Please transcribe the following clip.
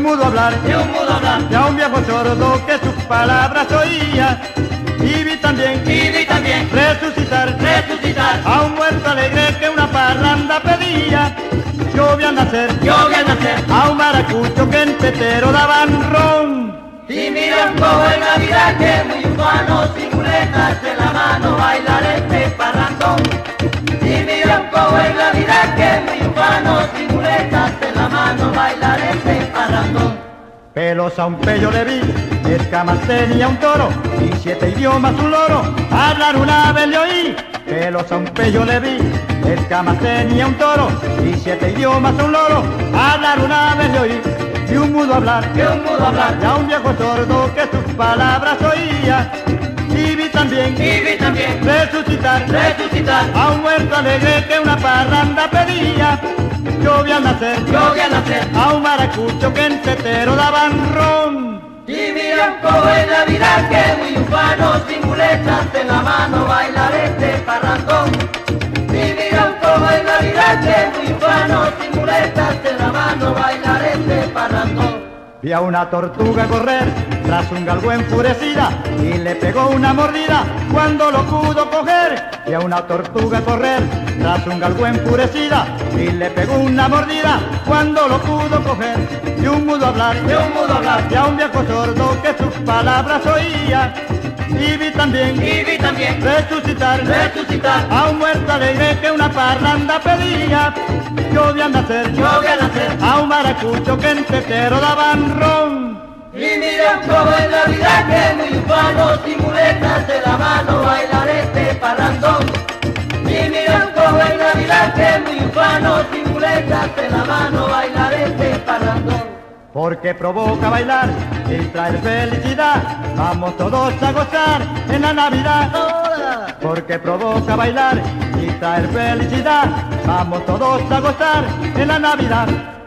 un mudo hablar, de un viejo sordo que sus palabras oía. Y vi también resucitar a un muerto alegre que una parranda pedía. Yo vi a nacer a un maracucho que en tetero daban ron. Y mira un cojo en Navidad que muy humano, sin muletas en la mano, bailar este parrandón. Y mira un cojo en Navidad que muy humano, sin muletas en la mano, bailar este parrandón. Pelos a un pello le vi, y escamas tenía un toro, y 7 idiomas un loro, hablar una vez le oí. Pelos a un pello le vi, escamas tenía un toro, y 7 idiomas un loro, hablar una vez le oí. Y un mudo hablar, de un viejo sordo que sus palabras oía. Y vi también resucitar a un muerto alegre que una parranda pedía. Yo vi a nacer a un maracucho que en tetero daban ron. Y mira un cojo en Navidad que muy ufano, sin muletas en la mano, bailar este parrandón. Y mira un cojo en Navidad que muy ufano, sin muletas en la mano, bailar este parrandón. Vi a una tortuga correr tras un galgo enfurecida y le pegó una mordida cuando lo pudo coger. Vi a una tortuga correr tras un galgo enfurecida y le pegó una mordida cuando lo pudo coger. Y un mudo hablar, de un viejo sordo que sus palabras oía. Y vi también resucitar a un muerto alegre que una parranda pedía. Yo vi a nacer a un maracucho que en tetero daban ron. Y mira un cojo en Navidad que muy ufano, sin muletas en la mano, bailar este parrandón. Y mira un cojo en Navidad que muy ufano, sin muletas en la mano, bailar este parrandón. Porque provoca bailar y traer felicidad, vamos todos a gozar en la Navidad. Porque provoca bailar y traer felicidad, vamos todos a gozar en la Navidad.